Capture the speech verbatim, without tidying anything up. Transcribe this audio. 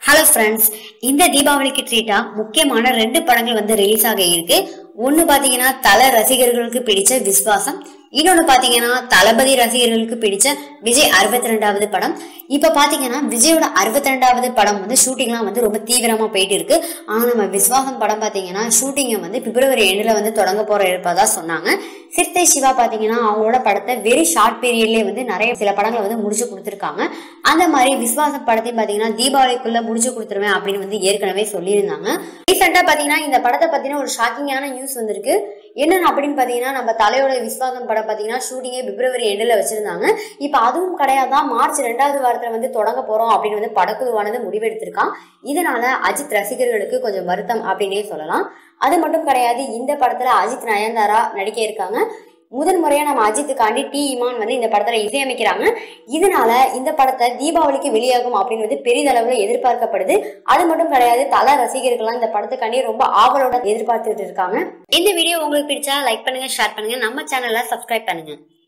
Hello friends, இந்த தீபாவளிக்கு ட்ரீட்டா முக்கியமான ரெண்டு படங்கள் வந்து ரிலீஸ் ஆக இருக்கு. ஒன்னு பாத்தீங்கன்னா தல ரசிகர்களுக்கு பிடிச்ச விஸ்வாசம், இன்னொன்னு பாத்தீங்கன்னா தளபதி ரசிகர்களுக்கு பிடிச்ச விஜய் அறுபத்தி ரெண்டாவது படம். இப்ப பாத்தீங்கன்னா விஜயோட அறுபத்தி ரெண்டாவது படம் வந்து ஷூட்டிங்லாம் வந்து ரொம்ப தீவிரமா போயிட்டு இருக்கு. ஆனா நம்ம விஸ்வாசம் படம் பாத்தீங்கன்னா ஷூட்டிங்க வந்து பிப்ரவரி எண்டுல வந்து தொடங்க போற இருப்பதா சொன்னாங்க. சிறுத்தை சிவா பாத்தீங்கன்னா அவங்களோட படத்தை வெரி ஷார்ட் பீரியட்லயே வந்து நிறைய சில படங்களை வந்து முடிச்சு கொடுத்துருக்காங்க. அந்த மாதிரி விஸ்வாசம் படத்தையும் பாத்தீங்கன்னா தீபாவளிக்குள்ள முடிச்சு கொடுத்துருவேன் அப்படின்னு வந்து ஏற்கனவே சொல்லியிருந்தாங்க. ரீசெண்டா பாத்தீங்கன்னா இந்த படத்தை பத்தின ஒரு ஷாக்கிங்கான நியூஸ் வந்திருக்கு. என்னன்னு அப்படின்னு பாத்தீங்கன்னா நம்ம தலையோட விஸ்வாசம் படம் பாத்தீங்கன்னா ஷூட்டிங்கே பிப்ரவரி எண்டுல வச்சிருந்தாங்க. இப்ப அதுவும் கிடையாதான், மார்ச் ரெண்டாவது வாரத்துல வந்து தொடங்க போறோம் அப்படின்னு வந்து படக்குழுவானது முடிவெடுத்திருக்கான். இதனால அஜித் ரசிகர்களுக்கு கொஞ்சம் வருத்தம் அப்படின்னே சொல்லலாம். அது மட்டும் கிடையாது, இந்த படத்துல அஜித் நயன்தாரா நடிக்க இருக்காங்க. முதன் முறையா நம்ம அஜித்துக்காண்டி டி இமான் வந்து இந்த படத்துல இசையமைக்கிறாங்க. இதனால இந்த படத்தை தீபாவளிக்கு வெளியாகும் அப்படின்னு வந்து பெரிதளவுல எதிர்பார்க்கப்படுது. அது மட்டும் கிடையாது, தல ரசிகர்கள்லாம் இந்த படத்துக்காண்டி ரொம்ப ஆவலோட எதிர்பார்த்துட்டு இருக்காங்க. இந்த வீடியோ உங்களுக்கு பிடிச்சா லைக் பண்ணுங்க, ஷேர் பண்ணுங்க, நம்ம சேனலை சப்ஸ்கிரைப் பண்ணுங்க.